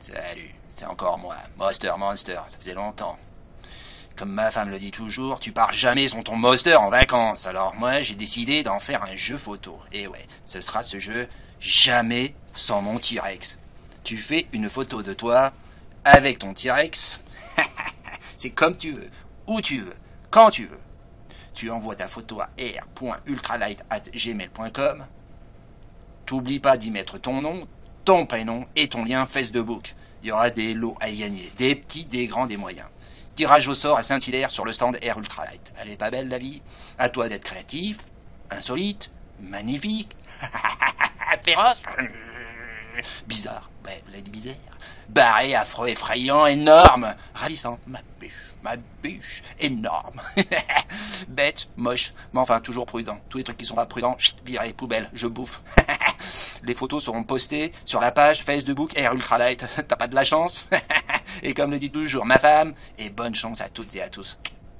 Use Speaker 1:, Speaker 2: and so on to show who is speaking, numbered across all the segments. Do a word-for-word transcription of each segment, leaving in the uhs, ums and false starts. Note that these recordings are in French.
Speaker 1: Salut, c'est encore moi, Monster Monster, ça faisait longtemps. Comme ma femme le dit toujours, tu pars jamais sans ton Monster en vacances. Alors moi, j'ai décidé d'en faire un jeu photo. Et ouais, ce sera ce jeu jamais sans mon T-Rex. Tu fais une photo de toi avec ton T-Rex. C'est comme tu veux, où tu veux, quand tu veux. Tu envoies ta photo à r point ultralight arobase gmail point com. T'oublies pas d'y mettre ton nom, ton prénom et ton lien Facebook. Il y aura des lots à y gagner, des petits, des grands, des moyens. Tirage au sort à Saint-Hilaire sur le stand Air Ultralight. Elle est pas belle la vie? À toi d'être créatif, insolite, magnifique, féroce, bizarre. Ouais, vous avez dit bizarre. Barré, affreux, effrayant, énorme, ravissant. Ma bûche, ma bûche, énorme. Bête, moche, mais enfin toujours prudent. Tous les trucs qui sont pas prudents, chut, virez, poubelle, je bouffe. Les photos seront postées sur la page Facebook Air Ultralight. T'as pas de la chance? Et comme le dit toujours ma femme, et bonne chance à toutes et à tous.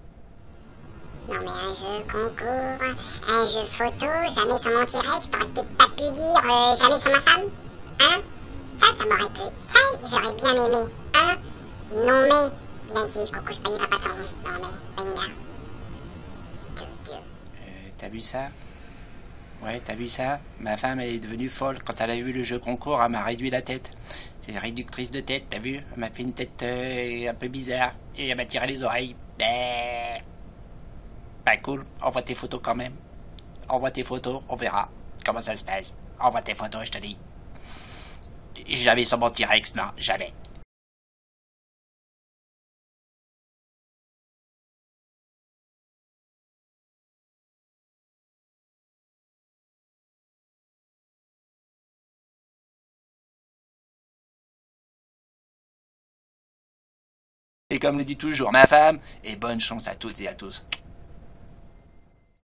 Speaker 2: Non mais un jeu concours, un jeu photo, jamais sans mon T-Rex, t'aurais peut-être pas pu dire euh, jamais sans ma femme? Hein? Ça, ça m'aurait plu, ça j'aurais bien aimé, hein? Non mais, viens ici, coucou, je paye pas ton nom. Non mais, venga. Dieu, Dieu.
Speaker 1: Euh, t'as vu ça? Ouais, t'as vu ça? Ma femme, elle est devenue folle. Quand elle a vu le jeu concours, elle m'a réduit la tête. C'est réductrice de tête, t'as vu? Elle m'a fait une tête euh, un peu bizarre. Et elle m'a tiré les oreilles. Bah... Pas cool. Envoie tes photos quand même. Envoie tes photos, on verra comment ça se passe. Envoie tes photos, je te dis. Jamais sans mon T-Rex, non, jamais. Et comme le dit toujours ma femme, et bonne chance à toutes et à tous.